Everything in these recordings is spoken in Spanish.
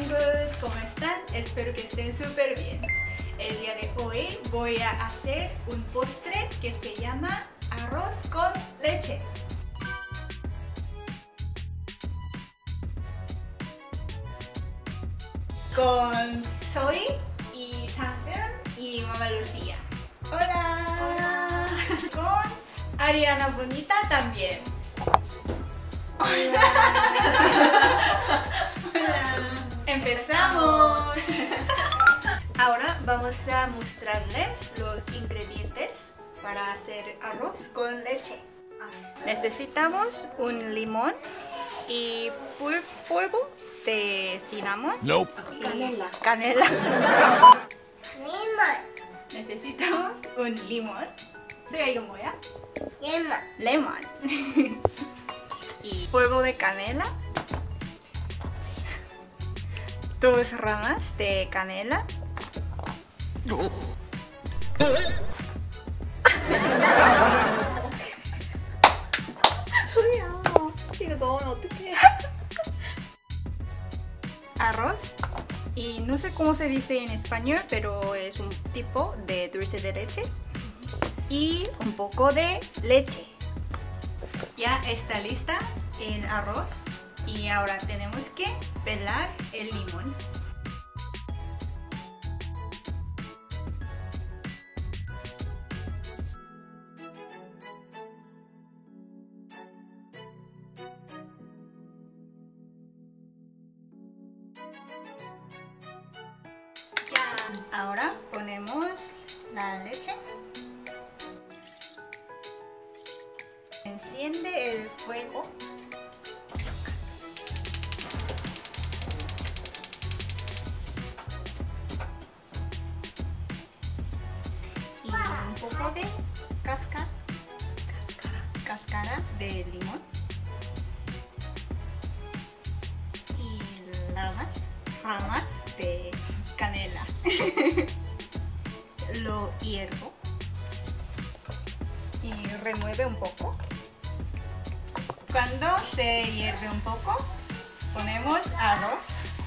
amigos, ¿cómo están? Espero que estén súper bien. El día de hoy voy a hacer un postre que se llama arroz con leche. Con Zoe y Samjun y Mamá Lucía. ¡Hola! ¡Hola! Con Ariana Bonita también. ¡Hola! ¡Empezamos! Ahora vamos a mostrarles los ingredientes para hacer arroz con leche. Necesitamos un limón y polvo de cinnamon. Nope. Y canela. Lemon. Necesitamos un limón. ¿Sí? ¿Cómo ya? Lemon. Lemon. Y polvo de canela. 2 ramas de canela. 소리야. 이거 넣으면 어떡해. Arroz. Y no sé cómo se dice en español, pero es un tipo de dulce de leche. Y un poco de leche. Ya está lista el arroz. Y ahora tenemos que pelar el limón. Ahora ponemos la leche. Enciende el fuego. Y un poco de cáscara de limón. Y ramas de canela. Lo hiervo y remueve un poco. Cuando se hierve un poco, ponemos arroz.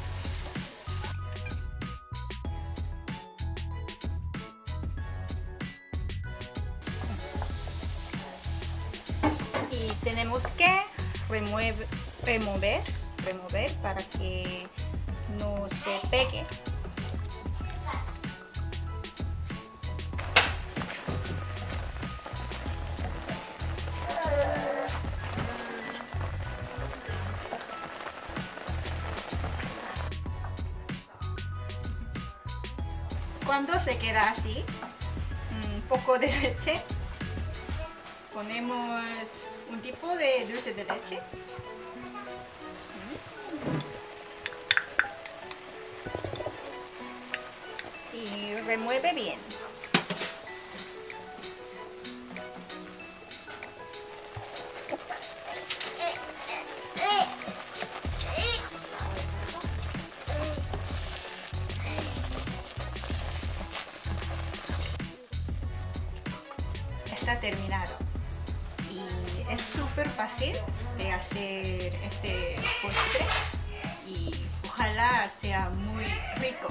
Y tenemos que remover para que no se pegue. Cuando se queda así, un poco de leche, ponemos un tipo de dulce de leche. Y remueve bien. Está terminado y es súper fácil de hacer este postre y ojalá sea muy rico.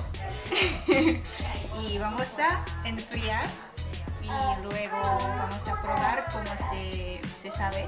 Y vamos a enfriar y luego vamos a probar cómo se sabe.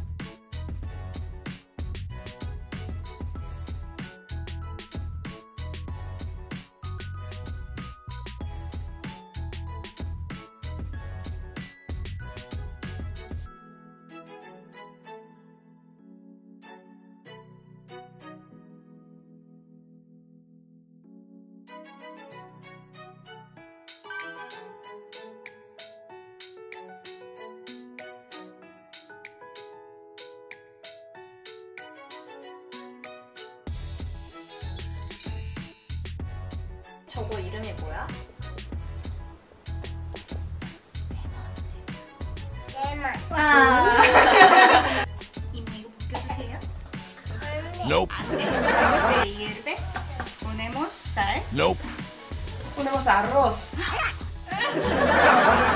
저거 이름이 뭐야? Lemon. 와. 이모 이거 벗겨주세요. Nope. Cuando se hierve, ponemos sal. Nope. Ponemos arroz.